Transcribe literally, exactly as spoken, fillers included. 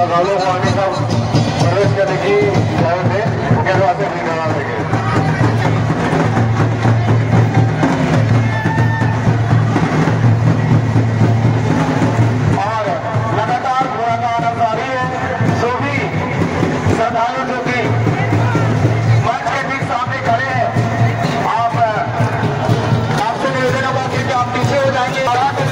श्रद्धालुओं को आने का प्रवेश करने की इजाजत है। मुख्य द्वार से अपनी नमाज देंगे। और लगातार घोड़ा का आनंद आ रही है। जो भी श्रद्धालु जो भी मंच के ठीक सामने खड़े हैं, आप आपसे निवेदन होगा कि आप पीछे हो जाएंगे।